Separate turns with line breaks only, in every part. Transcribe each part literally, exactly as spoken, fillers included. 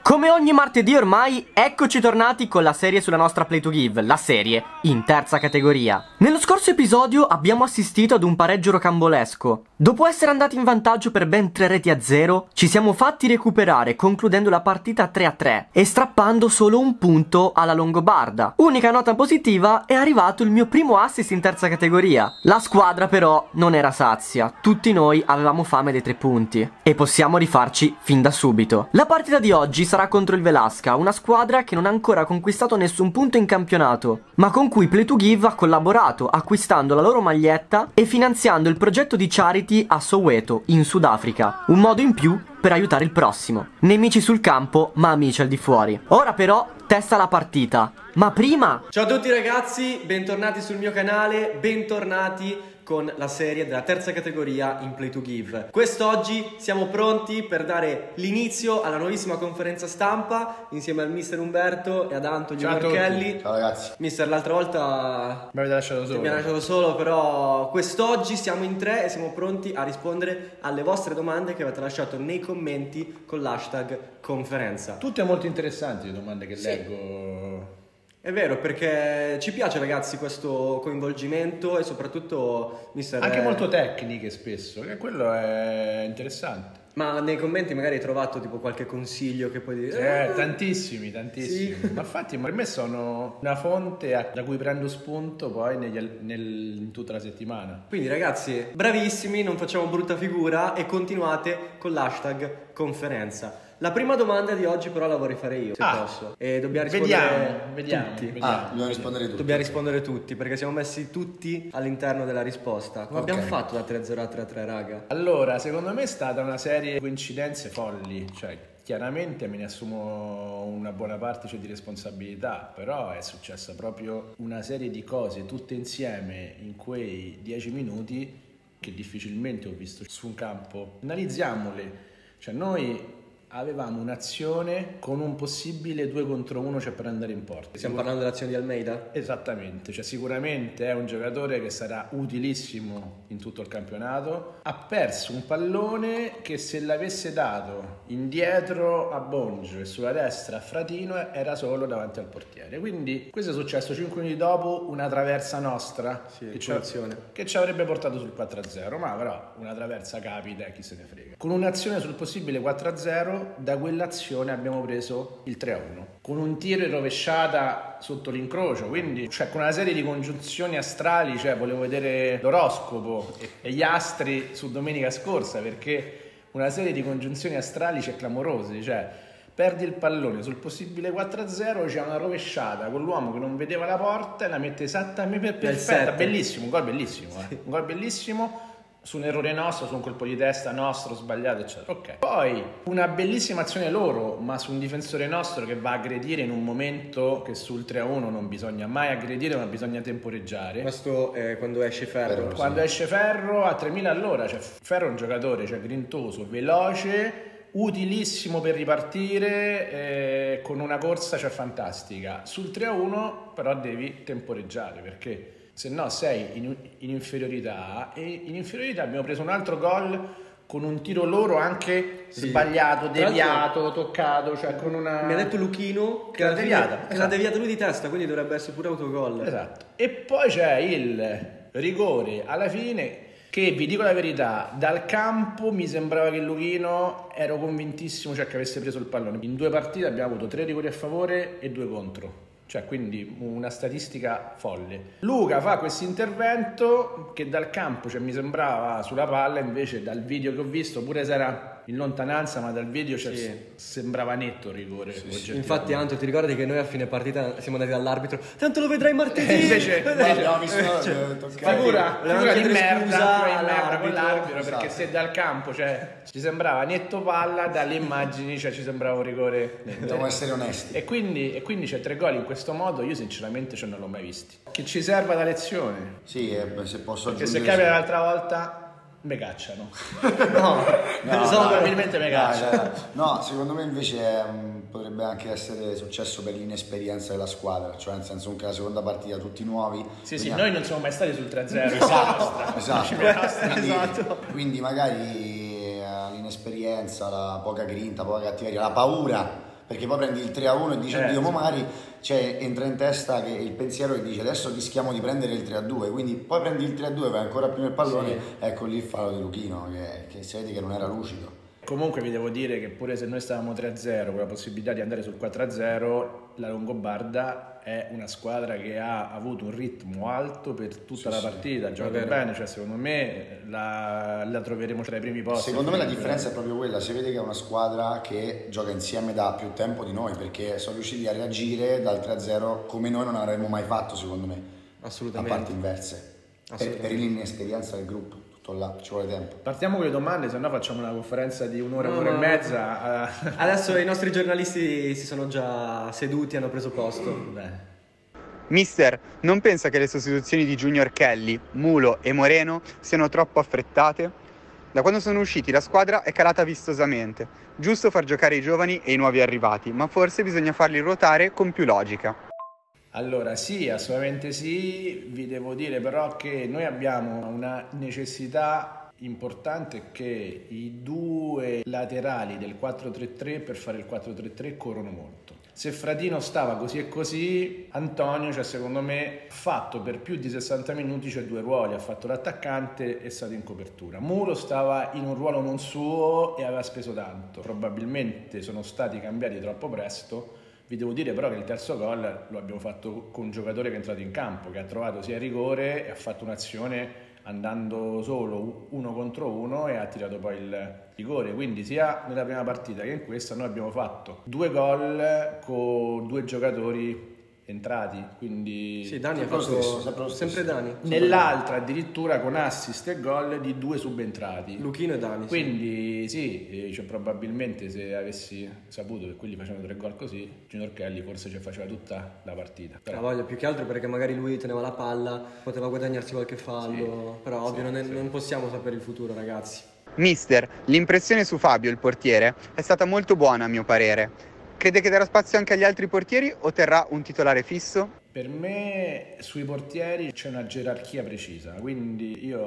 Come ogni martedì ormai, eccoci tornati con la serie sulla nostra Play to Give, la serie in terza categoria. Nello scorso episodio abbiamo assistito ad un pareggio rocambolesco. Dopo essere andati in vantaggio per ben tre reti a zero, ci siamo fatti recuperare concludendo la partita tre a tre e strappando solo un punto alla Longobarda. Unica nota positiva, è arrivato il mio primo assist in terza categoria. La squadra però non era sazia, tutti noi avevamo fame dei tre punti e possiamo rifarci fin da subito. La partita di oggi sarà contro il Velasca, una squadra che non ha ancora conquistato nessun punto in campionato, ma con cui Play to Give ha collaborato acquistando la loro maglietta e finanziando il progetto di charity a Soweto, in Sudafrica. Un modo in più per aiutare il prossimo. Nemici sul campo, ma amici al di fuori. Ora però testa la partita. Ma prima...
Ciao a tutti ragazzi, bentornati sul mio canale, bentornati con la serie della terza categoria in Play to Give. Quest'oggi siamo pronti per dare l'inizio alla nuovissima conferenza stampa insieme al mister Umberto e ad Antonio Marchelli.
Ciao ragazzi.
Mister, l'altra volta
mi avete lasciato solo.
Mi ha lasciato solo, però quest'oggi siamo in tre e siamo pronti a rispondere alle vostre domande che avete lasciato nei commenti con l'hashtag conferenza.
Tutte molto interessanti le domande che
sì.
leggo.
È vero, perché ci piace ragazzi questo coinvolgimento e soprattutto mister
anche
è...
molto tecniche spesso, che quello è interessante.
Ma nei commenti magari hai trovato tipo qualche consiglio che puoi dire?
Eh, tantissimi, tantissimi. Sì. Ma infatti per me sono una fonte da cui prendo spunto poi negli, nel, in tutta la settimana.
Quindi ragazzi, bravissimi, non facciamo brutta figura e continuate con l'hashtag conferenza. La prima domanda di oggi però la vorrei fare io, se
ah,
posso. E dobbiamo rispondere
vediamo, vediamo,
tutti.
Vediamo.
Ah, dobbiamo rispondere tutti.
Dobbiamo rispondere tutti, perché siamo messi tutti all'interno della risposta. Come
okay.
abbiamo fatto da tre a zero a tre a tre, raga?
Allora, secondo me è stata una serie di coincidenze folli, cioè chiaramente me ne assumo una buona parte cioè, di responsabilità, però è successa proprio una serie di cose tutte insieme in quei dieci minuti che difficilmente ho visto su un campo. Analizziamole, cioè noi avevamo un'azione con un possibile due contro uno, cioè per andare in porta.
Stiamo parlando dell'azione di Almeida?
Esattamente, cioè sicuramente è un giocatore che sarà utilissimo in tutto il campionato. Ha perso un pallone che se l'avesse dato indietro a Bongio e sulla destra a Fratino era solo davanti al portiere. Quindi questo è successo cinque minuti dopo, una traversa nostra
sì,
che, ci, che ci avrebbe portato sul quattro a zero, ma però una traversa capita e chi se ne frega. Con un'azione sul possibile quattro a zero da quell'azione abbiamo preso il tre a uno con un tiro in rovesciata sotto l'incrocio, quindi cioè con una serie di congiunzioni astrali, cioè volevo vedere l'oroscopo e, e gli astri su domenica scorsa, perché una serie di congiunzioni astrali c'è clamorose, cioè perdi il pallone sul possibile quattro a zero, c'è una rovesciata con l'uomo che non vedeva la porta e la mette esattamente perfetta, bellissimo, un gol bellissimo, eh. un gol bellissimo su un errore nostro, su un colpo di testa nostro sbagliato eccetera. Ok, poi una bellissima azione loro, ma su un difensore nostro che va a aggredire in un momento che sul tre a uno non bisogna mai aggredire, ma bisogna temporeggiare.
Questo è quando esce Ferro.
Ferro
quando
sì.
esce Ferro a tremila all'ora, cioè Ferro è un giocatore cioè grintoso, veloce, utilissimo per ripartire, eh, con una corsa cioè fantastica. Sul tre a uno però devi temporeggiare, perché se no sei in, in inferiorità, e in inferiorità abbiamo preso un altro gol con un tiro loro anche sì. sbagliato, deviato, toccato, cioè con una...
Mi ha detto Luchino che l'ha deviata, esatto. l'ha deviata lui di testa, quindi dovrebbe essere pure autogol.
Esatto. E poi c'è il rigore alla fine che, vi dico la verità, dal campo mi sembrava che Luchino ero convintissimo cioè che avesse preso il pallone. In due partite abbiamo avuto tre rigori a favore e due contro. Cioè, quindi una statistica folle. Luca fa questo intervento che dal campo, cioè mi sembrava sulla palla, invece dal video che ho visto, pure se era in lontananza, ma dal video cioè, sì. sembrava netto il rigore.
Sì, sì. Infatti, Anto, ti ricordi che noi a fine partita siamo andati dall'arbitro? Tanto lo vedrai martedì!
E invece,
invece no, visto,
cioè, figura, figura di merda, di merda con l'arbitro, esatto. Perché se dal campo, cioè, ci sembrava netto palla, dalle immagini, cioè ci sembrava un rigore netto.
Dobbiamo essere onesti.
E quindi, e quindi c'è tre gol in questo modo, io sinceramente cioè, non l'ho mai visti. Che ci serva da lezione.
Sì, eh, se posso
aggiungere. Perché se capita l'altra volta me cacciano.
No,
no, no probabilmente me cacciano.
No, secondo me invece um, potrebbe anche essere successo per l'inesperienza della squadra, cioè nel senso che la seconda partita tutti nuovi.
Sì, sì, noi non siamo mai stati sul tre a zero.
Esatto, esatto. Quindi,
esatto.
Quindi magari uh, l'inesperienza, la poca grinta, poca cattiveria, la paura, perché poi prendi il tre a uno e dici
Eh,
Dio
sì.
Momari, cioè entra in testa che il pensiero che dice adesso rischiamo di prendere il tre a due, quindi poi prendi il tre a due, vai ancora prima il pallone,
Sì.
ecco lì il fallo di Luchino che, che si vede che non era lucido.
Comunque vi devo dire che pure se noi stavamo tre a zero con la possibilità di andare sul quattro a zero, la Longobarda è una squadra che ha avuto un ritmo alto per tutta
Sì,
la
sì,
partita, gioca
vero.
bene, cioè secondo me la, la troveremo tra i primi posti.
Secondo me la differenza è proprio quella, si vede che è una squadra che gioca insieme da più tempo di noi, perché sono riusciti a reagire dal tre a zero come noi non avremmo mai fatto, secondo me, a
Assolutamente.
parti inverse, per,
Assolutamente.
per l'inesperienza del gruppo, tutto là, ci vuole tempo.
Partiamo con le domande, se no facciamo una conferenza di un'ora,
No,
un'ora
no,
e
no.
mezza. eh.
Adesso i nostri giornalisti si sono già seduti, hanno preso posto.
Beh.
Mister, non pensa che le sostituzioni di Junior Kelly, Mulo e Moreno siano troppo affrettate? Da quando sono usciti la squadra è calata vistosamente. Giusto far giocare i giovani e i nuovi arrivati, ma forse bisogna farli ruotare con più logica.
Allora sì, assolutamente sì, vi devo dire però che noi abbiamo una necessità importante che i due laterali del quattro tre tre per fare il quattro tre tre corrono molto. Se Fratino stava così e così, Antonio, cioè secondo me, ha fatto per più di sessanta minuti, cioè due ruoli, ha fatto l'attaccante e è stato in copertura. Mulo stava in un ruolo non suo e aveva speso tanto. Probabilmente sono stati cambiati troppo presto. Vi devo dire però che il terzo gol lo abbiamo fatto con un giocatore che è entrato in campo, che ha trovato sia il rigore e ha fatto un'azione andando solo uno contro uno e ha tirato poi il rigore. Quindi sia nella prima partita che in questa noi abbiamo fatto due gol con due giocatori entrati, quindi
Sì, Dani ha
Sempre lo
fatto
stesso, sempre lo stesso.
sempre Dani.
nell'altra addirittura con assist e gol di due subentrati.
Luchino e Dani. sì.
Quindi sì, eh, cioè, probabilmente se avessi saputo che quelli facevano tre gol così, Junior Kelly forse ci faceva tutta la partita.
La
Però,
voglia più che altro perché magari lui teneva la palla, poteva guadagnarsi qualche fallo, però ovvio non, è- non possiamo sapere il futuro, ragazzi.
Mister, l'impressione su Fabio, il portiere, è stata molto buona a mio parere. Crede che darà spazio anche agli altri portieri o terrà un titolare fisso?
per me sui portieri c'è una gerarchia precisa, quindi io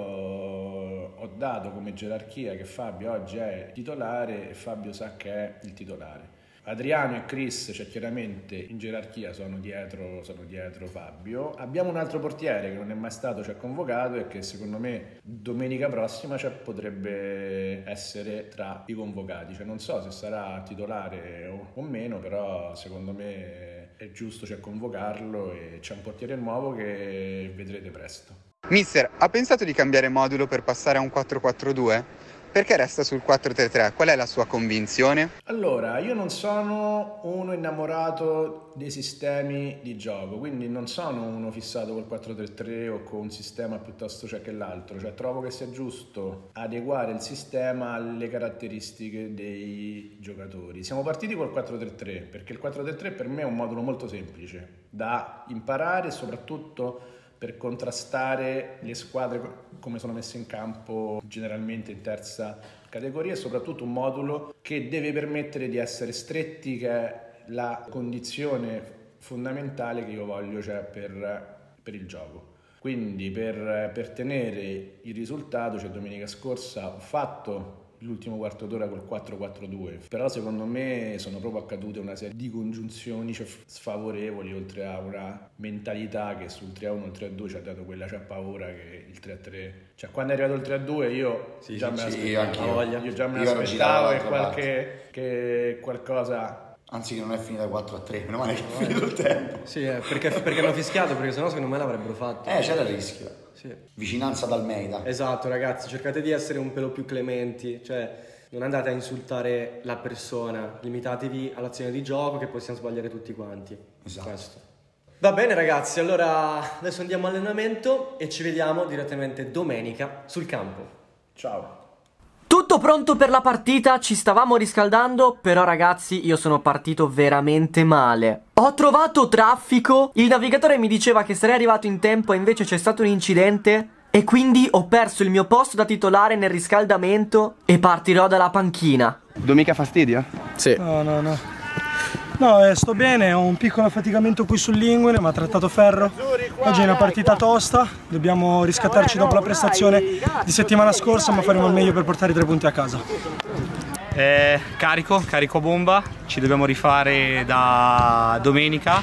ho dato come gerarchia che Fabio oggi è titolare e Fabio sa che è il titolare. Adriano e Chris, cioè chiaramente in gerarchia sono dietro, sono dietro Fabio. Abbiamo un altro portiere che non è mai stato cioè, convocato e che secondo me domenica prossima cioè, potrebbe essere tra i convocati. Cioè, non so se sarà titolare o, o meno, però secondo me è giusto cioè, convocarlo e c'è un portiere nuovo che vedrete presto.
Mister, ha pensato di cambiare modulo per passare a un quattro quattro due? Perché resta sul quattro tre tre? Qual è la sua convinzione?
Allora, io non sono uno innamorato dei sistemi di gioco, quindi non sono uno fissato col quattro tre tre o con un sistema piuttosto cioè che l'altro, cioè trovo che sia giusto adeguare il sistema alle caratteristiche dei giocatori. Siamo partiti col quattro tre tre perché il quattro tre tre per me è un modulo molto semplice da imparare e soprattutto per contrastare le squadre come sono messe in campo generalmente in terza categoria e soprattutto un modulo che deve permettere di essere stretti, che è la condizione fondamentale che io voglio cioè, per, per il gioco. Quindi per, per tenere il risultato, cioè domenica scorsa ho fatto l'ultimo quarto d'ora col quattro quattro due, però secondo me sono proprio accadute una serie di congiunzioni cioè, sfavorevoli, oltre a una mentalità che sul tre a uno e il tre a due ci ha dato quella c'ha paura che il tre a tre, cioè quando è arrivato il tre a due io
Sì,
già
sì,
me
sì,
l'aspettavo,
anch'io.
io già me
Io ero
l'aspettavo che,
girato
qualche, che qualcosa...
Anzi che non è finita quattro a tre, meno male che è finito il tempo.
Sì, eh, perché, perché hanno fischiato, perché sennò secondo me l'avrebbero fatto.
Eh, c'era il rischio.
Sì.
Vicinanza ad Almeida.
Esatto, ragazzi, cercate di essere un pelo più clementi, cioè non andate a insultare la persona, limitatevi all'azione di gioco che possiamo sbagliare tutti quanti.
Esatto.
Questo. Va bene ragazzi, allora adesso andiamo all'allenamento e ci vediamo direttamente domenica sul campo.
Ciao!
Tutto pronto per la partita, ci stavamo riscaldando, però ragazzi io sono partito veramente male. Ho trovato traffico, il navigatore mi diceva che sarei arrivato in tempo e invece c'è stato un incidente e quindi ho perso il mio posto da titolare nel riscaldamento e partirò dalla panchina.
Domenica fastidio?
Sì. No, no, no. No, eh, sto bene, ho un piccolo affaticamento qui sull'inguine, mi ha trattato ferro. Oggi è una partita tosta, dobbiamo riscattarci dopo la prestazione di settimana scorsa, ma faremo il meglio per portare i tre punti a casa.
Eh, carico, carico bomba, ci dobbiamo rifare da domenica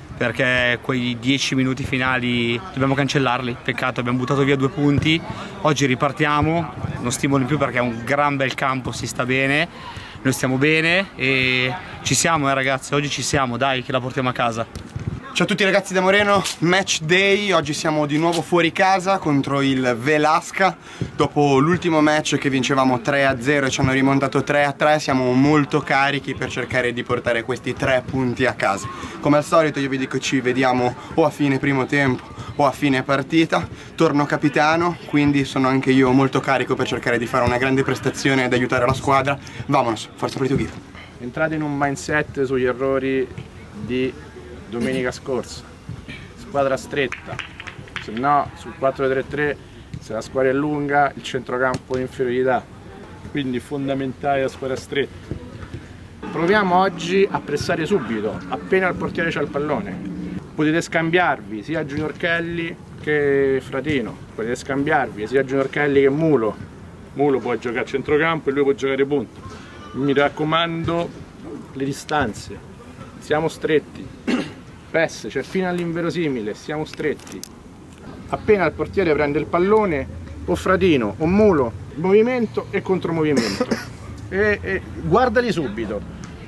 perché quei dieci minuti finali dobbiamo cancellarli, peccato, abbiamo buttato via due punti, oggi ripartiamo, non stimolo in più perché è un gran bel campo, si sta bene, noi stiamo bene e ci siamo eh ragazzi, oggi ci siamo, dai che la portiamo a casa.
Ciao a tutti ragazzi da Moreno, match day, oggi siamo di nuovo fuori casa contro il Velasca. Dopo l'ultimo match che vincevamo tre a zero e ci hanno rimontato tre a tre, siamo molto carichi per cercare di portare questi tre punti a casa. Come al solito io vi dico ci vediamo o a fine primo tempo o a fine partita. Torno capitano, quindi sono anche io molto carico per cercare di fare una grande prestazione ed aiutare la squadra. Vamonos, forza Play to Give.
Entrate in un mindset sugli errori di domenica scorsa, squadra stretta, se no sul quattro tre tre se la squadra è lunga il centrocampo è inferiorità, quindi fondamentale la squadra stretta. Proviamo oggi a pressare subito, appena il portiere c'ha il pallone. Potete scambiarvi sia Junior Kelly che Fratino, potete scambiarvi sia Junior Kelly che Mulo. Mulo può giocare a centrocampo e lui può giocare punta. Mi raccomando le distanze, siamo stretti. P E S, cioè fino all'inverosimile, siamo stretti. Appena il portiere prende il pallone, o Fratino o Mulo, movimento e contromovimento. E, e guardali subito.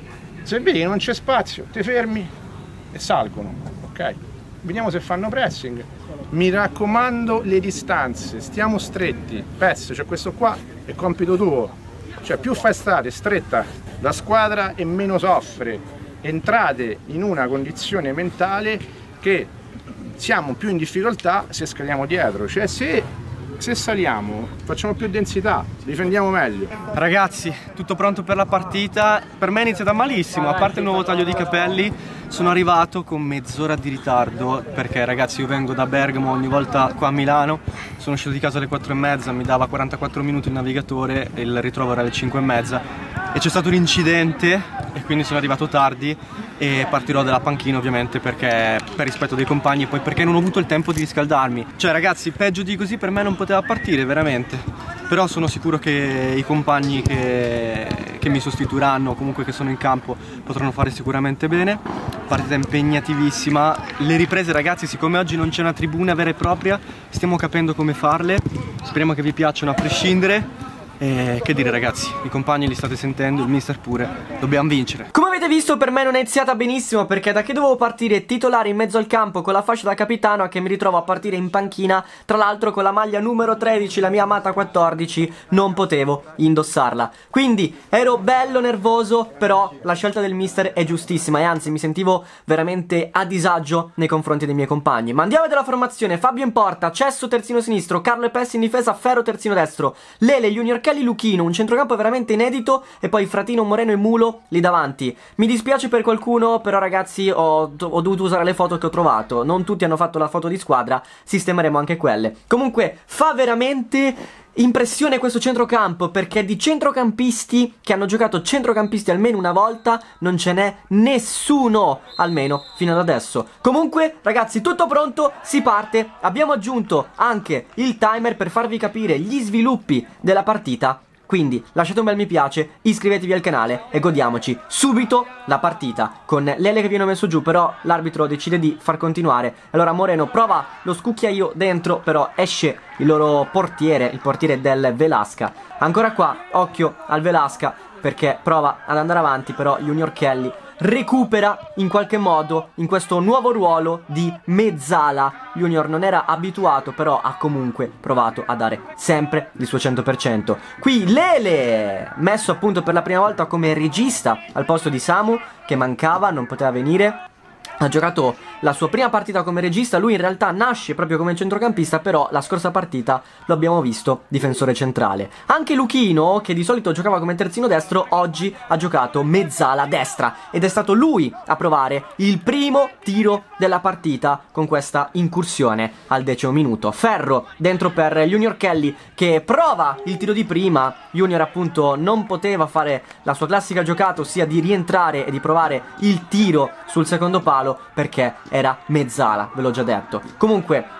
Se vedi che non c'è spazio, ti fermi e salgono. Ok? Vediamo se fanno pressing. Mi raccomando le distanze, stiamo stretti. P E S, cioè questo qua è compito tuo. Cioè più fai stare stretta la squadra e meno soffre. Entrate in una condizione mentale che siamo più in difficoltà se scaliamo dietro, cioè se, se saliamo facciamo più densità, difendiamo meglio.
Ragazzi, tutto pronto per la partita. Per me è iniziata malissimo, a parte il nuovo taglio di capelli. Sono arrivato con mezz'ora di ritardo perché ragazzi io vengo da Bergamo ogni volta qua a Milano, sono uscito di casa alle quattro e mezza, mi dava quarantaquattro minuti il navigatore e il ritrovo era alle cinque e mezza e c'è stato un incidente e quindi sono arrivato tardi e partirò dalla panchina ovviamente perché per rispetto dei compagni e poi perché non ho avuto il tempo di riscaldarmi. Cioè ragazzi, peggio di così per me non poteva partire veramente, però sono sicuro che i compagni che, che mi sostituiranno, comunque che sono in campo, potranno fare sicuramente bene. Partita impegnativissima, le riprese ragazzi, siccome oggi non c'è una tribuna vera e propria, stiamo capendo come farle, speriamo che vi piacciono a prescindere. E che dire ragazzi, i compagni li state sentendo, il mister pure, dobbiamo vincere.
Come avete visto per me non è iniziata benissimo perché da che dovevo partire titolare in mezzo al campo con la fascia da capitano a che mi ritrovo a partire in panchina, tra l'altro con la maglia numero tredici, la mia amata quattordici, non potevo indossarla. Quindi ero bello nervoso, però la scelta del mister è giustissima e anzi mi sentivo veramente a disagio nei confronti dei miei compagni. Ma andiamo della formazione: Fabio in porta, Cesso terzino sinistro, Carlo e Pessi in difesa, Ferro terzino destro, Lele, Junior Kelly, Luchino, un centrocampo veramente inedito e poi Fratino, Moreno e Mulo lì davanti. Mi dispiace per qualcuno, però ragazzi ho, ho dovuto usare le foto che ho trovato, non tutti hanno fatto la foto di squadra, sistemeremo anche quelle. Comunque fa veramente impressione questo centrocampo perché di centrocampisti che hanno giocato centrocampisti almeno una volta non ce n'è nessuno, almeno fino ad adesso. Comunque ragazzi, tutto pronto, si parte. Abbiamo aggiunto anche il timer per farvi capire gli sviluppi della partita. Quindi lasciate un bel mi piace, iscrivetevi al canale e godiamoci subito la partita con Lele che viene messo giù, però l'arbitro decide di far continuare. Allora Moreno prova lo scucchiaio dentro, però esce il loro portiere, il portiere del Velasca. Ancora qua, occhio al Velasca perché prova ad andare avanti, però Junior Kelly recupera in qualche modo in questo nuovo ruolo di mezzala. Junior non era abituato, però ha comunque provato a dare sempre il suo cento per cento. Qui Lele, messo appunto per la prima volta come regista al posto di Samu che mancava, non poteva venire. Ha giocato la sua prima partita come regista, lui in realtà nasce proprio come centrocampista, però la scorsa partita lo abbiamo visto difensore centrale. Anche Luchino, che di solito giocava come terzino destro, oggi ha giocato mezzala destra ed è stato lui a provare il primo tiro della partita con questa incursione al decimo minuto. Ferro dentro per Junior Kelly che prova il tiro di prima. Junior appunto non poteva fare la sua classica giocata, ossia di rientrare e di provare il tiro sul secondo palo perché era mezzala, ve l'ho già detto. Comunque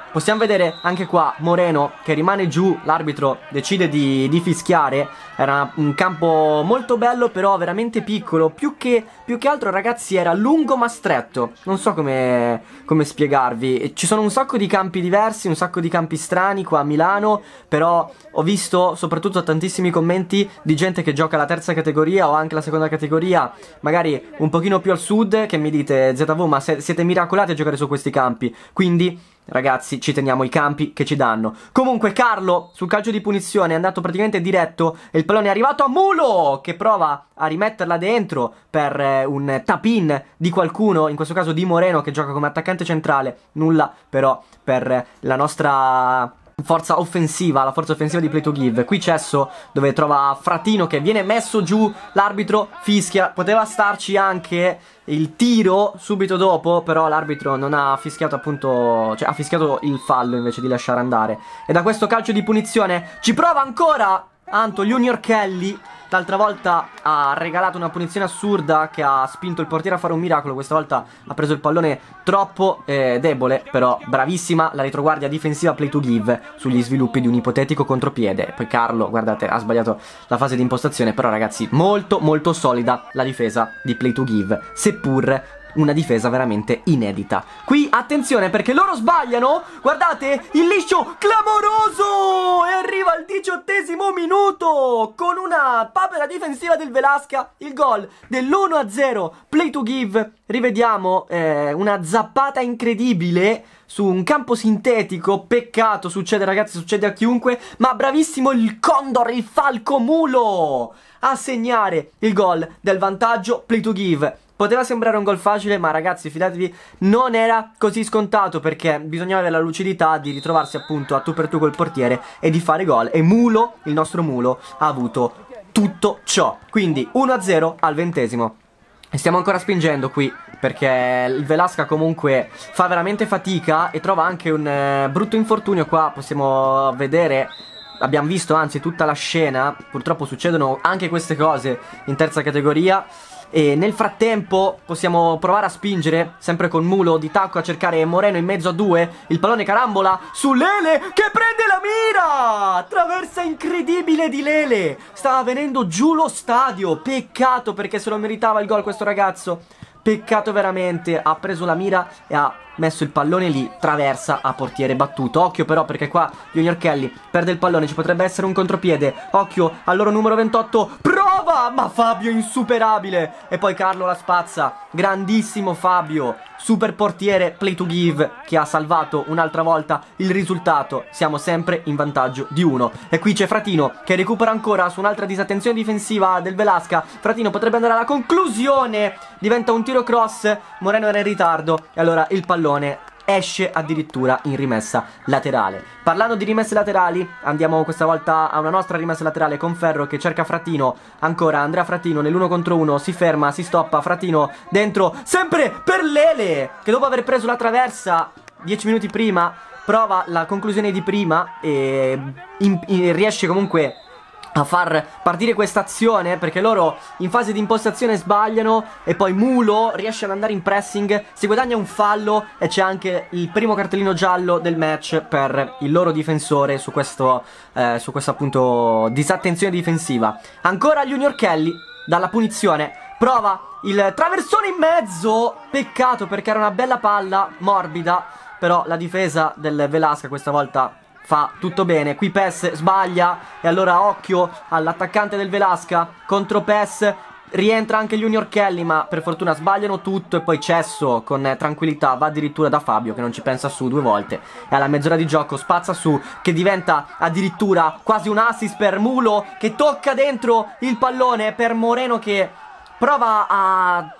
possiamo vedere anche qua Moreno che rimane giù, l'arbitro decide di, di fischiare. Era un campo molto bello, però veramente piccolo, più che, più che altro ragazzi era lungo ma stretto, non so come, come spiegarvi. Ci sono un sacco di campi diversi, un sacco di campi strani qua a Milano, però ho visto soprattutto tantissimi commenti di gente che gioca la terza categoria o anche la seconda categoria, magari un pochino più al sud, che mi dite Z V ma se, siete miracolati a giocare su questi campi, quindi ragazzi ci teniamo i campi che ci danno. Comunque Carlo sul calcio di punizione è andato praticamente diretto e il pallone è arrivato a Mulo che prova a rimetterla dentro per eh, un tap-in di qualcuno, in questo caso di Moreno che gioca come attaccante centrale. Nulla però per eh, la nostra forza offensiva, la forza offensiva di Play to Give. Qui Cesso dove trova Fratino che viene messo giù, l'arbitro fischia, poteva starci anche il tiro subito dopo, però l'arbitro non ha fischiato appunto, cioè ha fischiato il fallo invece di lasciare andare. E da questo calcio di punizione ci prova ancora Anto Junior Kelly. L'altra volta ha regalato una punizione assurda che ha spinto il portiere a fare un miracolo. Questa volta ha preso il pallone troppo eh, debole, però bravissima la retroguardia difensiva Play to Give sugli sviluppi di un ipotetico contropiede. Poi Carlo, guardate, ha sbagliato la fase di impostazione, però ragazzi molto molto solida la difesa di Play to Give, seppur una difesa veramente inedita. Qui attenzione perché loro sbagliano. Guardate il liscio clamoroso. E arriva al diciottesimo minuto con una papera difensiva del Velasca il gol dell'uno a zero Play to Give. Rivediamo eh, una zappata incredibile su un campo sintetico. Peccato, succede ragazzi, succede a chiunque, ma bravissimo il Condor, il Falco Mulo a segnare il gol del vantaggio Play to Give. Poteva sembrare un gol facile, ma ragazzi fidatevi, non era così scontato, perché bisognava avere la lucidità di ritrovarsi appunto a tu per tu col portiere e di fare gol. E Mulo, il nostro Mulo, ha avuto tutto ciò. Quindi uno a zero al ventesimo. E stiamo ancora spingendo qui, perché il Velasca comunque fa veramente fatica e trova anche un eh, brutto infortunio. Qua possiamo vedere, abbiamo visto anzi tutta la scena, purtroppo succedono anche queste cose in terza categoria. E nel frattempo possiamo provare a spingere, sempre con Mulo di tacco, a cercare Moreno in mezzo a due. Il pallone carambola su Lele che prende la mira. Traversa incredibile di Lele. Stava venendo giù lo stadio. Peccato, perché se lo meritava il gol questo ragazzo. Peccato veramente. Ha preso la mira e ha messo il pallone lì, traversa a portiere battuto. Occhio però, perché qua Junior Kelly perde il pallone, ci potrebbe essere un contropiede. Occhio al loro numero ventotto, prova, ma Fabio insuperabile. E poi Carlo la spazza, grandissimo Fabio, super portiere Play to Give, che ha salvato un'altra volta il risultato. Siamo sempre in vantaggio di uno. E qui c'è Fratino che recupera ancora su un'altra disattenzione difensiva del Velasca. Fratino potrebbe andare alla conclusione, diventa un tiro cross, Moreno era in ritardo e allora il pallone esce addirittura in rimessa laterale. Parlando di rimesse laterali, andiamo questa volta a una nostra rimessa laterale con Ferro che cerca Fratino. Ancora Andrea Fratino nell'uno contro uno, si ferma, si stoppa, Fratino dentro, sempre per Lele, che dopo aver preso la traversa dieci minuti prima prova la conclusione di prima e in, in, riesce comunque a far partire questa azione, perché loro in fase di impostazione sbagliano e poi Mulo riesce ad andare in pressing, si guadagna un fallo e c'è anche il primo cartellino giallo del match per il loro difensore su questo, eh, su questa appunto disattenzione difensiva. Ancora Junior Kelly dalla punizione prova il traversone in mezzo, peccato perché era una bella palla morbida, però la difesa del Velasca questa volta fa tutto bene. Qui Pes sbaglia e allora occhio all'attaccante del Velasca contro Pes. Rientra anche Junior Kelly, ma per fortuna sbagliano tutto. E poi Cesso con tranquillità va addirittura da Fabio, che non ci pensa su due volte, e alla mezz'ora di gioco spazza su, che diventa addirittura quasi un assist per Mulo, che tocca dentro il pallone per Moreno, che prova a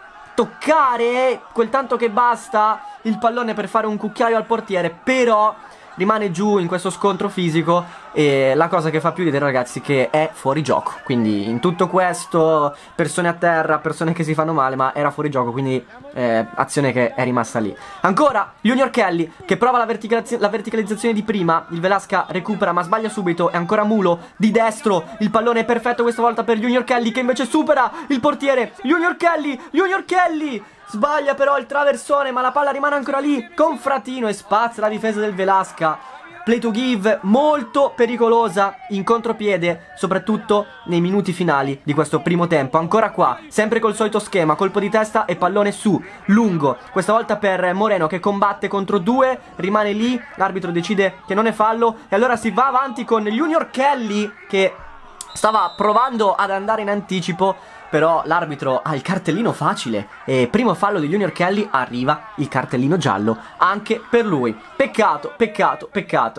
toccare quel tanto che basta il pallone per fare un cucchiaio al portiere, però rimane giù in questo scontro fisico. E la cosa che fa più ridere, ragazzi, che è fuori gioco. Quindi in tutto questo persone a terra, persone che si fanno male, ma era fuori gioco, quindi eh, azione che è rimasta lì. Ancora Junior Kelly che prova la, verticalizz la verticalizzazione di prima. Il Velasca recupera ma sbaglia subito. E ancora Mulo di destro, il pallone è perfetto questa volta per Junior Kelly, che invece supera il portiere. Junior Kelly, Junior Kelly sbaglia però il traversone, ma la palla rimane ancora lì con Fratino e spazza la difesa del Velasca. Play to give molto pericolosa in contropiede, soprattutto nei minuti finali di questo primo tempo. Ancora qua, sempre col solito schema, colpo di testa e pallone su, lungo, questa volta per Moreno che combatte contro due, rimane lì, l'arbitro decide che non è fallo e allora si va avanti con Junior Kelly che stava provando ad andare in anticipo, però l'arbitro ha il cartellino facile e primo fallo di Junior Kelly, arriva il cartellino giallo anche per lui. Peccato, peccato, peccato.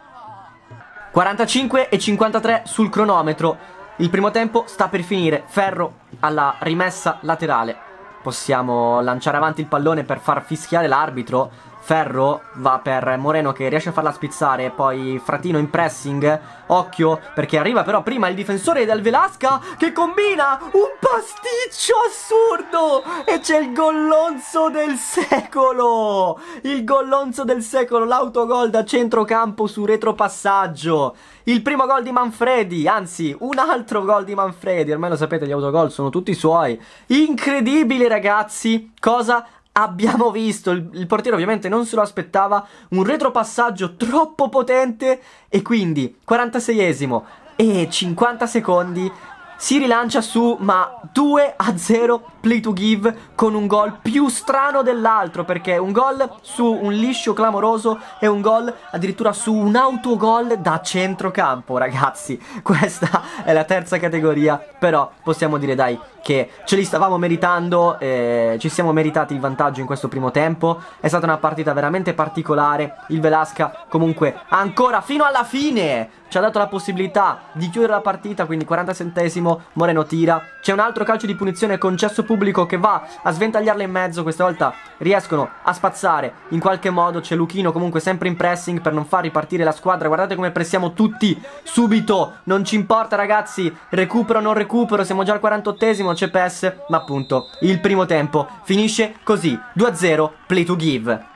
quarantacinque e cinquantatré sul cronometro. Il primo tempo sta per finire. Ferro alla rimessa laterale. Possiamo lanciare avanti il pallone per far fischiare l'arbitro. Ferro va per Moreno che riesce a farla spizzare, poi Fratino in pressing, occhio perché arriva però prima il difensore del Velasca che combina un pasticcio assurdo e c'è il gollonzo del secolo, il gollonzo del secolo, l'autogol da centrocampo su retropassaggio, il primo gol di Manfredi, anzi un altro gol di Manfredi, ormai lo sapete gli autogol sono tutti suoi, incredibile ragazzi, cosa abbiamo visto, il, il portiere ovviamente non se lo aspettava, un retropassaggio troppo potente e quindi quarantaseiesimo e cinquanta secondi si rilancia su, ma due a zero play to give con un gol più strano dell'altro perché un gol su un liscio clamoroso e un gol addirittura su un autogol da centrocampo. Ragazzi, questa è la terza categoria, però possiamo dire dai che ce li stavamo meritando, eh, ci siamo meritati il vantaggio in questo primo tempo, è stata una partita veramente particolare, il Velasca comunque ancora fino alla fine ci ha dato la possibilità di chiudere la partita, quindi quarantasettesimo Moreno tira, c'è un altro calcio di punizione concesso pubblico che va a sventagliarla in mezzo, questa volta riescono a spazzare in qualche modo, c'è Luchino comunque sempre in pressing per non far ripartire la squadra, guardate come pressiamo tutti subito, non ci importa ragazzi, recupero o non recupero, siamo già al quarantottesimo, c'è P E S, ma appunto il primo tempo finisce così, due a zero play to give.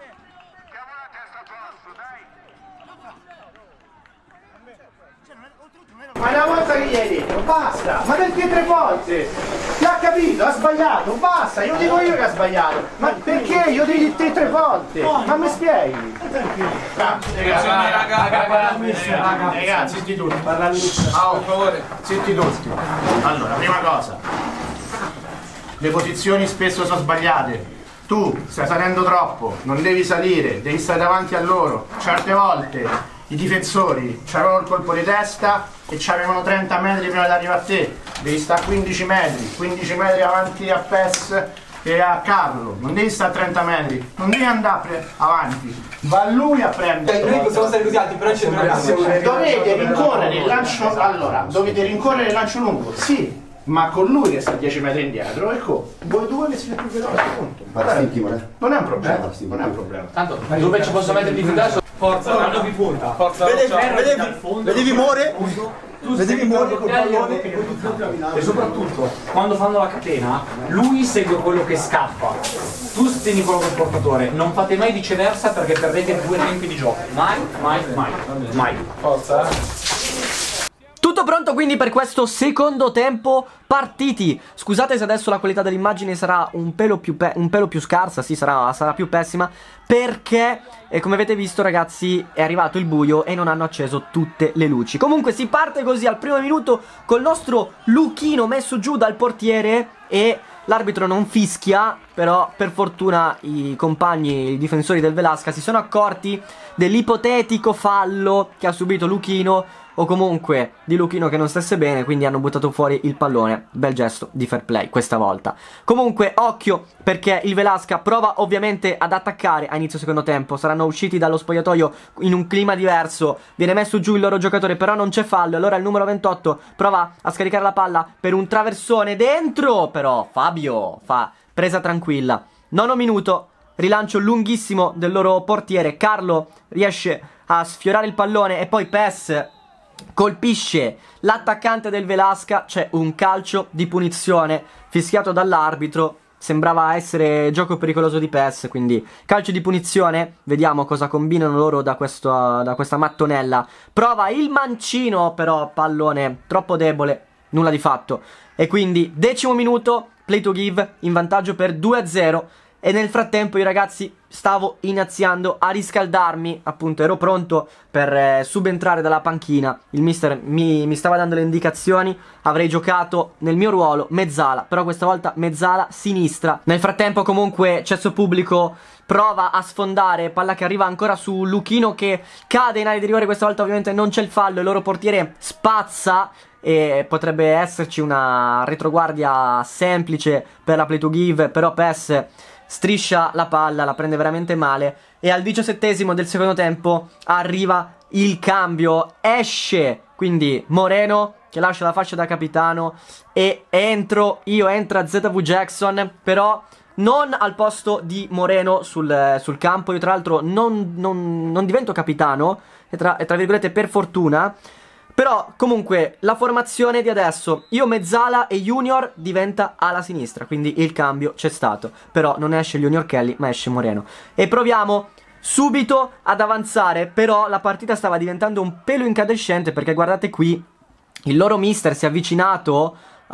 Ma una volta che gli hai detto, basta, ma perché tre volte? L'ha capito, ha sbagliato, basta, io dico io che ha sbagliato, ma perché io devi te tre volte? Ma mi spieghi? Ragazzi, zitti tutti, ah, per favore, zitti tutti. Allora, prima cosa, le posizioni spesso sono sbagliate. Tu stai salendo troppo, non devi salire, devi stare davanti a loro. Certe volte i difensori c'avevano il colpo di testa e c'avevano trenta metri prima di arrivare a te, devi stare a quindici metri, quindici metri avanti a P E S e a Carlo, non devi stare a trenta metri, non devi andare avanti, va lui a prendere.
Noi possiamo stare così alti, però c'è una
dovete rincorrere il lancio, allora, dovete rincorrere il lancio lungo, sì, ma con lui che sta dieci metri indietro, ecco, voi due che siete più veloci, punto. Non è un problema, non è un problema.
Tanto, dove ci posso mettere di fidato? Forza, hanno di punta. Forza,
vedevi More? Vedevi More col pallone
e soprattutto quando fanno la catena lui segue quello che scappa, tu tieni quello col portatore, non fate mai viceversa perché perdete due tempi di gioco, mai, mai, mai, mai. Forza.
Tutto pronto quindi per questo secondo tempo partiti. Scusate se adesso la qualità dell'immagine sarà un pelo più, un pelo più scarsa, sì sarà, sarà più pessima, perché eh, come avete visto ragazzi è arrivato il buio e non hanno acceso tutte le luci. Comunque si parte così al primo minuto col nostro Luchino messo giù dal portiere e l'arbitro non fischia, però per fortuna i compagni, i difensori del Velasca si sono accorti dell'ipotetico fallo che ha subito Luchino, o comunque di Luchino che non stesse bene, quindi hanno buttato fuori il pallone. Bel gesto di fair play questa volta. Comunque occhio perché il Velasca prova ovviamente ad attaccare a inizio secondo tempo, saranno usciti dallo spogliatoio in un clima diverso, viene messo giù il loro giocatore però non c'è fallo, allora il numero ventotto prova a scaricare la palla per un traversone dentro, però Fabio fa presa tranquilla. Nono minuto, rilancio lunghissimo del loro portiere, Carlo riesce a sfiorare il pallone e poi P E S colpisce l'attaccante del Velasca, c'è un calcio di punizione fischiato dall'arbitro, sembrava essere gioco pericoloso di P E S, quindi calcio di punizione, vediamo cosa combinano loro da, questo, da questa mattonella, prova il mancino però pallone troppo debole, nulla di fatto, e quindi decimo minuto, P Play to Give in vantaggio per due a zero. E nel frattempo io ragazzi stavo iniziando a riscaldarmi, appunto ero pronto per eh, subentrare dalla panchina. Il mister mi, mi stava dando le indicazioni, avrei giocato nel mio ruolo mezzala, però questa volta mezzala sinistra. Nel frattempo comunque Cesso Pubblico prova a sfondare, palla che arriva ancora su Luchino che cade in area di rigore. Questa volta ovviamente non c'è il fallo, il loro portiere spazza e potrebbe esserci una retroguardia semplice per la Play to Give, però P E S striscia la palla, la prende veramente male. E al diciassettesimo del secondo tempo arriva il cambio, esce quindi Moreno che lascia la fascia da capitano e entro io, entra Z V Jackson, però non al posto di Moreno sul, sul campo. Io tra l'altro non, non, non divento capitano, e tra, e tra virgolette per fortuna. Però comunque la formazione di adesso, io mezzala e Junior diventa ala sinistra, quindi il cambio c'è stato. Però non esce Junior Kelly ma esce Moreno. E proviamo subito ad avanzare, però la partita stava diventando un pelo incandescente perché guardate qui, il loro mister si è avvicinato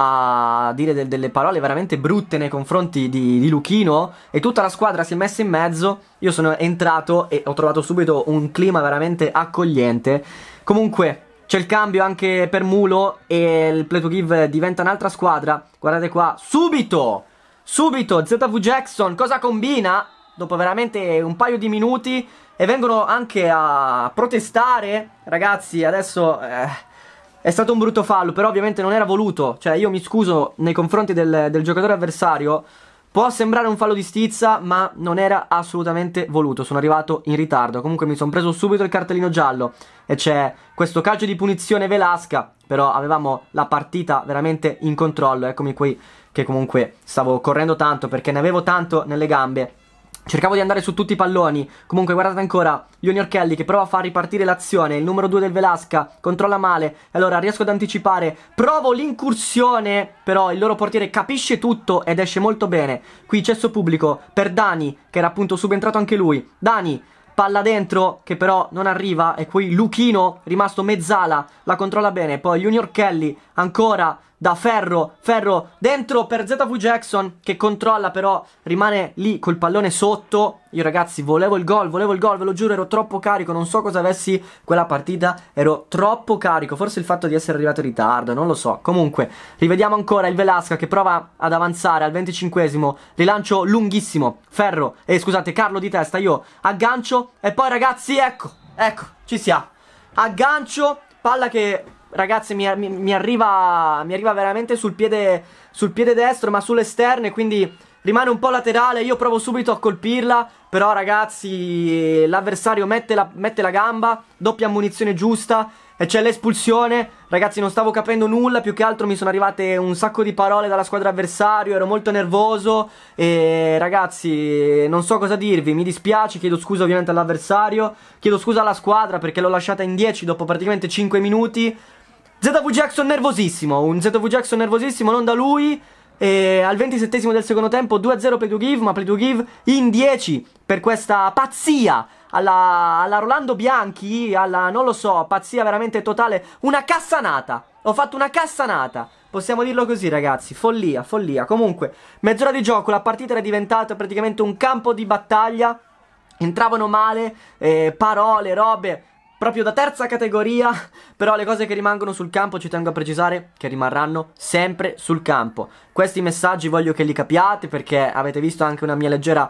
a dire de delle parole veramente brutte nei confronti di, di Luchino e tutta la squadra si è messa in mezzo. Io sono entrato e ho trovato subito un clima veramente accogliente. Comunque c'è il cambio anche per Mulo e il Play to Give diventa un'altra squadra. Guardate qua, subito, subito Z V Jackson cosa combina? Dopo veramente un paio di minuti e vengono anche a protestare. Ragazzi, adesso eh, è stato un brutto fallo, però ovviamente non era voluto. Cioè io mi scuso nei confronti del, del giocatore avversario. Può sembrare un fallo di stizza, ma non era assolutamente voluto. Sono arrivato in ritardo. Comunque mi sono preso subito il cartellino giallo. E c'è questo calcio di punizione Velasca. Però avevamo la partita veramente in controllo. Eccomi qui che comunque stavo correndo tanto perché ne avevo tanto nelle gambe. Cercavo di andare su tutti i palloni. Comunque guardate ancora Junior Kelly che prova a far ripartire l'azione. Il numero due del Velasca controlla male. E allora riesco ad anticipare. Provo l'incursione. Però il loro portiere capisce tutto ed esce molto bene. Qui Cesso Pubblico per Dani, che era appunto subentrato anche lui. Dani, palla dentro che però non arriva. E qui Luchino, rimasto mezzala, la controlla bene. Poi Junior Kelly ancora da Ferro, Ferro dentro per Z V Jackson che controlla, però rimane lì col pallone sotto. Io ragazzi volevo il gol, volevo il gol, ve lo giuro, ero troppo carico. Non so cosa avessi quella partita, ero troppo carico. Forse il fatto di essere arrivato in ritardo, non lo so. Comunque rivediamo ancora il Velasca che prova ad avanzare al venticinquesimo. Rilancio lunghissimo, Ferro, eh scusate Carlo di testa, io aggancio. E poi ragazzi ecco, ecco, ci siamo. Aggancio, palla che ragazzi mi, mi, mi, arriva, mi arriva veramente sul piede, sul piede destro, ma sull'esterno, e quindi rimane un po' laterale. Io provo subito a colpirla, però ragazzi l'avversario mette la, mette la gamba, doppia munizione giusta e c'è l'espulsione. Ragazzi non stavo capendo nulla, più che altro mi sono arrivate un sacco di parole dalla squadra avversario, ero molto nervoso e ragazzi non so cosa dirvi, mi dispiace, chiedo scusa ovviamente all'avversario, chiedo scusa alla squadra perché l'ho lasciata in dieci dopo praticamente cinque minuti. Z V Jackson nervosissimo, un Z V Jackson nervosissimo, non da lui. E al ventisettesimo del secondo tempo due a zero Play to Give, ma Play to Give in dieci per questa pazzia alla, alla Rolando Bianchi, alla non lo so, pazzia veramente totale, una cassanata. Ho fatto una cassanata, possiamo dirlo così ragazzi, follia, follia. Comunque mezz'ora di gioco, la partita era diventata praticamente un campo di battaglia. Entravano male, eh, parole, robe proprio da terza categoria, però le cose che rimangono sul campo ci tengo a precisare che rimarranno sempre sul campo. Questi messaggi voglio che li capiate perché avete visto anche una mia leggera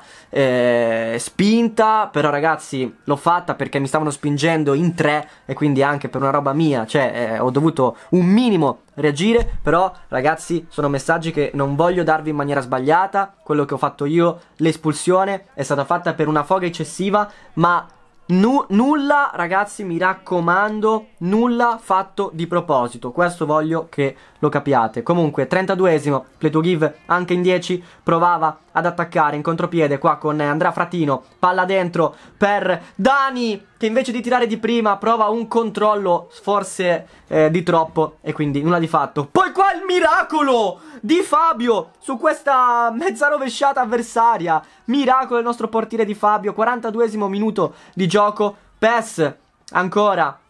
eh, spinta, però ragazzi l'ho fatta perché mi stavano spingendo in tre e quindi anche per una roba mia, cioè eh, ho dovuto un minimo reagire, però ragazzi sono messaggi che non voglio darvi in maniera sbagliata. Quello che ho fatto io, l'espulsione, è stata fatta per una foga eccessiva, ma Nu nulla ragazzi, mi raccomando, nulla fatto di proposito. Questo voglio che lo capiate. Comunque trentaduesimo Play to Give anche in dieci. Provava ad attaccare in contropiede qua con Andrea Fratino. Palla dentro per Dani che invece di tirare di prima prova un controllo forse eh, di troppo e quindi nulla di fatto. Poi qua il miracolo di Fabio su questa mezza rovesciata avversaria. Miracolo il nostro portiere di Fabio. quarantaduesimo minuto di gioco. P E S ancora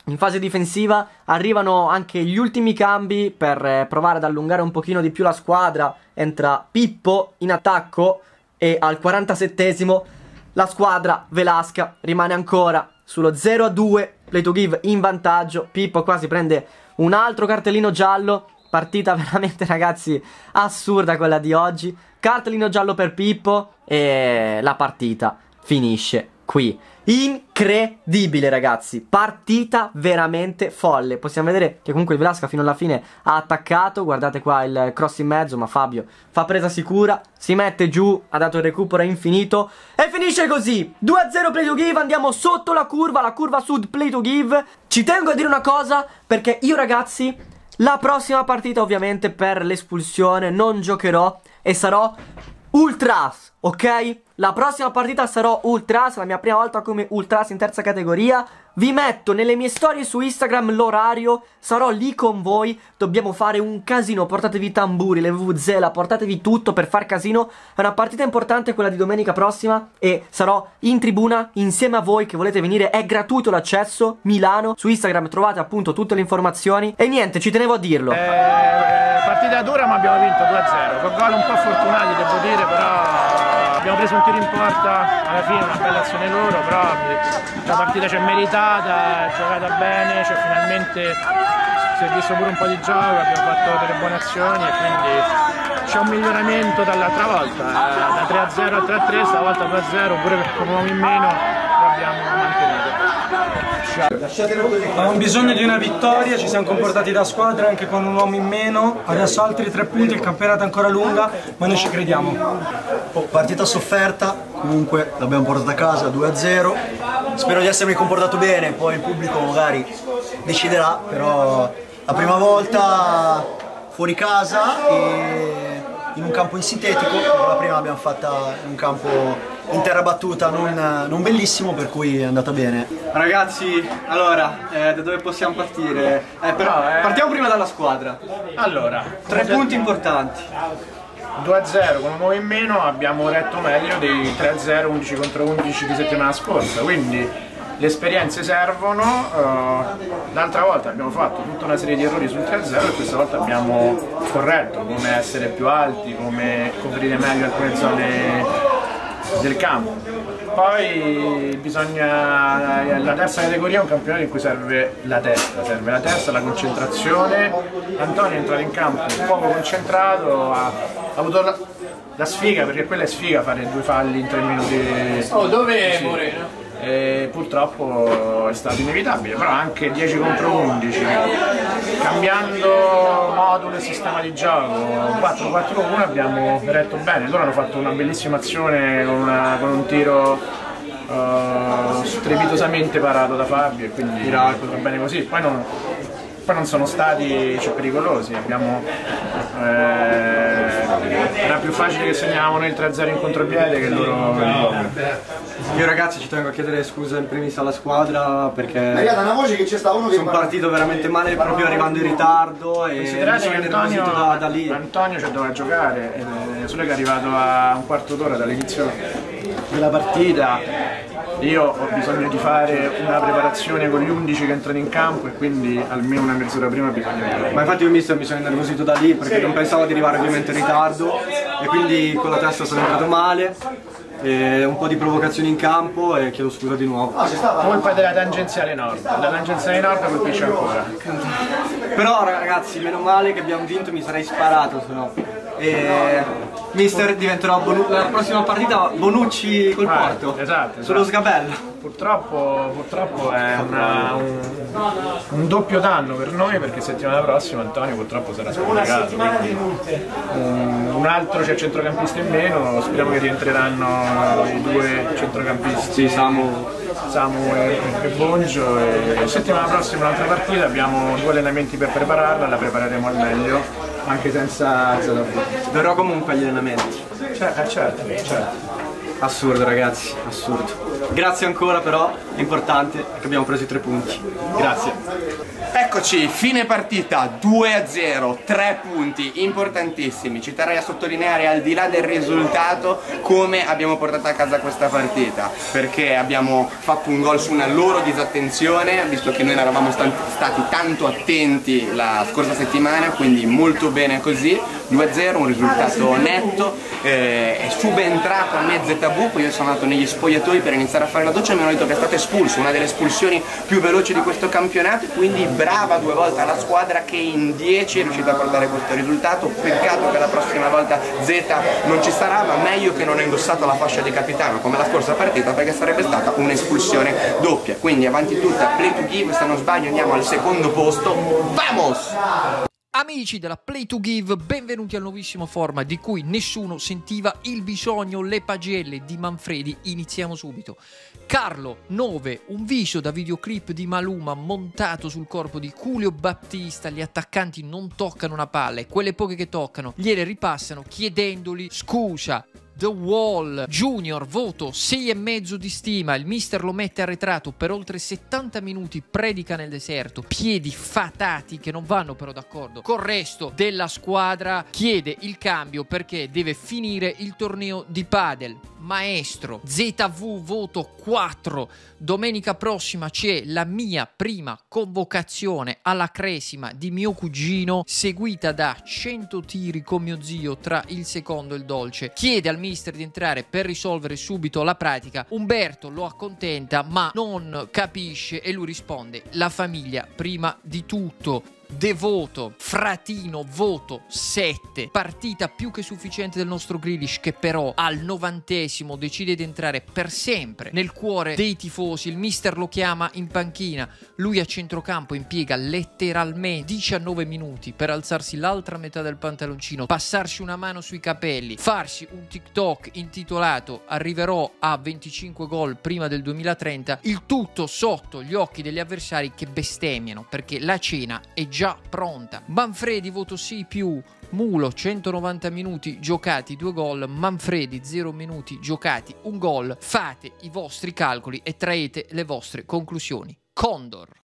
In fase difensiva arrivano anche gli ultimi cambi per eh, provare ad allungare un pochino di più la squadra. Entra Pippo in attacco e al quarantasettesimo la squadra Velasca rimane ancora sullo zero a due, play to give in vantaggio. Pippo quasi prende un altro cartellino giallo. Partita veramente, ragazzi, assurda quella di oggi. Cartellino giallo per Pippo e la partita finisce qui. Incredibile, ragazzi, partita veramente folle. Possiamo vedere che comunque il Velasca fino alla fine ha attaccato. Guardate qua il cross in mezzo, ma Fabio fa presa sicura, si mette giù, ha dato il recupero infinito e finisce così. Due a zero play to give, andiamo sotto la curva, la curva sud play to give. Ci tengo a dire una cosa, perché io, ragazzi, la prossima partita ovviamente per l'espulsione non giocherò e sarò Ultras, ok? La prossima partita sarò Ultras, la mia prima volta come Ultras in terza categoria. Vi metto nelle mie storie su Instagram l'orario, sarò lì con voi. Dobbiamo fare un casino, portatevi i tamburi, le vuvuzela, portatevi tutto per far casino. È una partita importante quella di domenica prossima e sarò in tribuna insieme a voi che volete venire. È gratuito l'accesso, Milano. Su Instagram trovate appunto tutte le informazioni. E niente, ci tenevo a dirlo.
Eh, partita dura, ma abbiamo vinto due a zero. Con gol un po' fortunati, devo dire, però abbiamo preso un tiro in porta, alla fine una bella azione loro, però la partita c'è meritata, è giocata bene, cioè finalmente si è visto pure un po' di gioco, abbiamo fatto delle buone azioni e quindi c'è un miglioramento dall'altra volta, da tre a zero a tre a tre, stavolta due a zero, pure con un uomo in meno l'abbiamo mantenuto.
Avevamo bisogno di una vittoria, ci siamo comportati da squadra anche con un uomo in meno. Adesso altri tre punti, il campionato è ancora lunga, ma noi ci crediamo.
Oh, partita sofferta, comunque l'abbiamo portata a casa due a zero. Spero di essermi comportato bene, poi il pubblico magari deciderà, però la prima volta fuori casa e in un campo in sintetico, la prima l'abbiamo fatta in un campo in terra battuta non, non bellissimo, per cui è andata bene.
Ragazzi, allora, eh, da dove possiamo partire? Eh, però, eh... Partiamo prima dalla squadra.
Allora,
tre punti importanti.
due a zero con un uomo in meno, abbiamo retto meglio dei tre a zero undici contro undici di settimana scorsa, quindi le esperienze servono. Uh, l'altra volta abbiamo fatto tutta una serie di errori sul tre a zero e questa volta abbiamo corretto come essere più alti, come coprire meglio alcune zone del campo. Poi bisogna, la terza categoria è un campionato in cui serve la testa, serve la testa, la concentrazione. Antonio è entrato in campo poco concentrato, ha, ha avuto la, la sfiga, perché quella è sfiga fare due falli in tre minuti.
Oh, dove è Moreno?
E purtroppo è stato inevitabile, però anche dieci contro undici, cambiando modulo e sistema di gioco quattro quattro uno abbiamo retto bene. Loro hanno fatto una bellissima azione con, una, con un tiro uh, strepitosamente parato da Fabio e quindi va bene così. Poi non, poi non sono stati cioè, pericolosi, abbiamo, eh, era più facile che segnavamo noi il tre a zero in contropiede che loro.
Io, ragazzi, ci tengo a chiedere scusa in primis alla squadra perché
una voce che c'è sta uno che
sono partito veramente male proprio arrivando in ritardo e mi sono
Antonio,
da, da lì.
Antonio ci doveva giocare, eh, solo che è arrivato a un quarto d'ora dall'inizio della partita. Io ho bisogno di fare una preparazione con gli undici che entrano in campo e quindi almeno una mezz'ora prima bisogna vedere.
Ma infatti io mister mi sono innervosito da lì perché non pensavo di arrivare ovviamente in ritardo e quindi con la testa sono entrato male. E un po' di provocazioni in campo e chiedo scusa di nuovo.
Colpa della tangenziale nord, la tangenziale nord colpisce ancora.
Però ragazzi, meno male che abbiamo vinto, mi sarei sparato se no. E mister diventerò la prossima partita Bonucci col
ah,
Porto.
Esatto, esatto.
Sullo sgabello.
Purtroppo, purtroppo è una, un, un doppio danno per noi perché settimana prossima Antonio purtroppo sarà scollegato. Un, un altro c'è centrocampista in meno, speriamo che rientreranno i due centrocampisti.
Sì, Samu.
Samu e, e Bongio e settimana prossima un'altra partita, abbiamo due allenamenti per prepararla, la prepareremo al meglio, anche senza Zadabù.
Verrò comunque agli allenamenti.
Certo, certo, certo.
Assurdo ragazzi, assurdo. Grazie ancora però, l'importante è che abbiamo preso i tre punti. Grazie.
Eccoci, fine partita, due a zero, tre punti importantissimi. Ci terrei a sottolineare, al di là del risultato, come abbiamo portato a casa questa partita, perché abbiamo fatto un gol su una loro disattenzione, visto che noi non eravamo stati tanto attenti la scorsa settimana, quindi molto bene così. Due a zero, un risultato netto. Eh, è subentrato a me Zetabu, poi io sono andato negli spogliatoi per iniziare a fare la doccia e mi hanno detto che è stato espulso, una delle espulsioni più veloci di questo campionato, quindi brava due volte alla squadra che in dieci è riuscita a portare questo risultato. Peccato che la prossima volta Zeta non ci sarà, ma meglio che non ha indossato la fascia di capitano come la scorsa partita, perché sarebbe stata un'espulsione doppia. Quindi avanti tutta, play to give, se non sbaglio andiamo al secondo posto. Vamos!
Amici della Play to Give, benvenuti al nuovissimo format di cui nessuno sentiva il bisogno, le pagelle di Manfredi. Iniziamo subito. Carlo nove, un viso da videoclip di Maluma montato sul corpo di Julio Baptista. Gli attaccanti non toccano una palla e quelle poche che toccano gliele ripassano chiedendogli scusa. The Wall Junior, voto sei e mezzo di stima. Il mister lo mette arretrato per oltre settanta minuti, predica nel deserto, piedi fatati che non vanno però d'accordo col resto della squadra, chiede il cambio perché deve finire il torneo di padel. Maestro Z V, voto quattro. Domenica prossima c'è la mia prima convocazione alla cresima di mio cugino, seguita da cento tiri con mio zio tra il secondo e il dolce. Chiede al mister di entrare per risolvere subito la pratica. Umberto lo accontenta ma non capisce e lui risponde: la famiglia prima di tutto. Devoto, fratino, voto sette. Partita più che sufficiente del nostro Grealish, che però al novantesimo decide di entrare per sempre nel cuore dei tifosi. Il mister lo chiama in panchina, lui a centrocampo impiega letteralmente diciannove minuti per alzarsi l'altra metà del pantaloncino, passarsi una mano sui capelli, farsi un TikTok intitolato "Arriverò a venticinque gol prima del duemilatrenta", il tutto sotto gli occhi degli avversari che bestemmiano perché la cena è già pronta. Manfredi, voto sei più. Mulo, centonovanta minuti giocati, due gol. Manfredi, zero minuti giocati, un gol. Fate i vostri calcoli e traete le vostre conclusioni. Condor.